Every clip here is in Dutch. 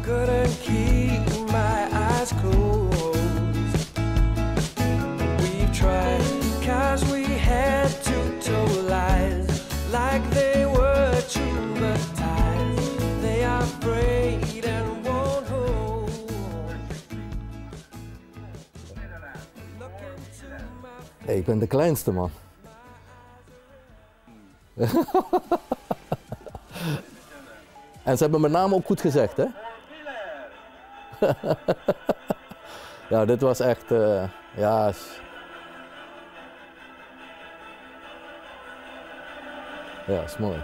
couldn't keep my eyes closed. We've tried, 'cause we had to tell lies like they were true, but ties they are afraid and won't hold. Look into my Hey, ik ben de kleinste man. En ze hebben mijn naam ook goed gezegd, hè? Ja, dit was echt, ja. Ja, is mooi.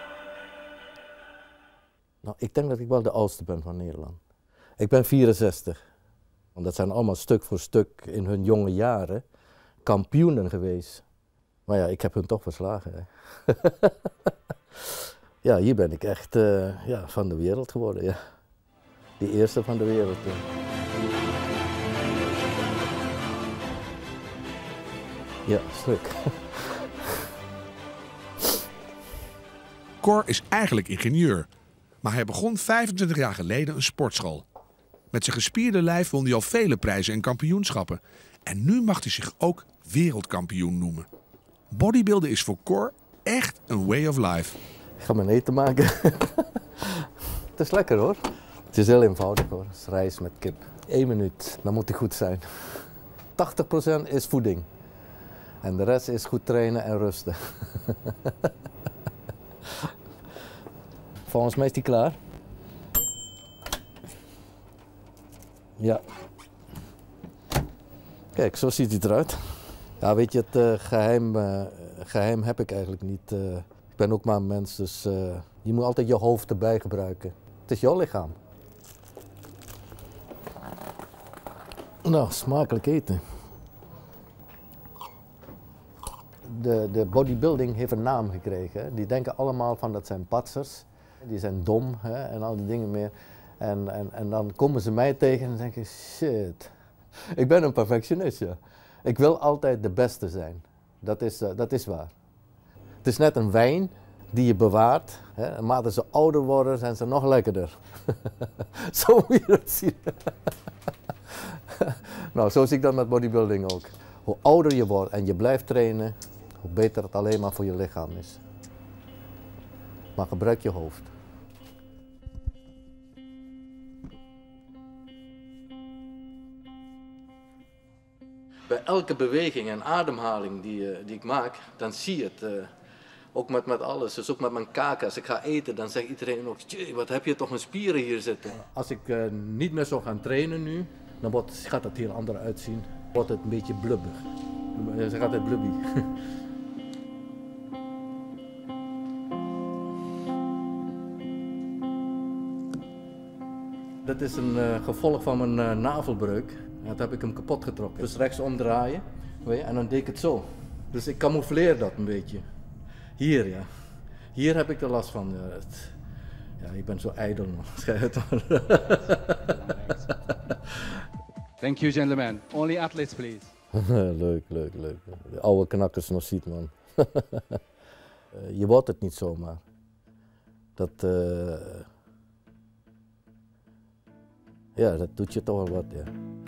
Nou, ik denk dat ik wel de oudste ben van Nederland. Ik ben 64. Want dat zijn allemaal stuk voor stuk in hun jonge jaren kampioenen geweest. Maar ja, ik heb hun toch verslagen. Hè. Ja, hier ben ik echt ja, van de wereld geworden. Ja. De eerste van de wereld. Ja. Ja, stuk. Cor is eigenlijk ingenieur, maar hij begon 25 jaar geleden een sportschool. Met zijn gespierde lijf won hij al vele prijzen en kampioenschappen. En nu mag hij zich ook wereldkampioen noemen. Bodybuilden is voor Cor echt een way of life. Ik ga mijn eten maken. Het is lekker hoor. Het is heel eenvoudig hoor. Het is rijst met kip. 1 minuut, dan moet hij goed zijn. 80% is voeding. En de rest is goed trainen en rusten. Volgens mij is die klaar. Ja. Kijk, zo ziet hij eruit. Ja, weet je, het geheim heb ik eigenlijk niet. Ik ben ook maar een mens, dus je moet altijd je hoofd erbij gebruiken. Het is jouw lichaam. Nou, smakelijk eten. De bodybuilding heeft een naam gekregen. Hè. Die denken allemaal van dat zijn patsers. Die zijn dom hè, en al die dingen meer. En dan komen ze mij tegen en denken, shit. Ik ben een perfectionist, ja. Ik wil altijd de beste zijn. Dat is waar. Het is net een wijn die je bewaart. Hè. Naarmate ze ouder worden, zijn ze nog lekkerder. Zo moet je dat zien. Nou, zo zie ik dat met bodybuilding ook. Hoe ouder je wordt en je blijft trainen, hoe beter het alleen maar voor je lichaam is. Maar gebruik je hoofd. Bij elke beweging en ademhaling die ik maak, dan zie je het. Ook met alles, dus ook met mijn kaken. Als ik ga eten, dan zegt iedereen ook, wat heb je toch een spieren hier zitten. Als ik niet meer zou gaan trainen nu, dan gaat het hier anders uitzien. Wordt het een beetje blubbig. Ze gaat het blubby. Dat is een gevolg van mijn navelbreuk. Dat heb ik hem kapot getrokken. Dus rechts omdraaien, weet je, en dan deed ik het zo. Dus ik camoufleer dat een beetje. Hier, ja. Hier heb ik er last van. Ja, ik ben zo ijdel, man. Thank you, gentlemen. Only athletes, please. Leuk. De oude knakkers nog ziet, man. Je wordt het niet zomaar. Ja, dat doet je toch wel wat, ja.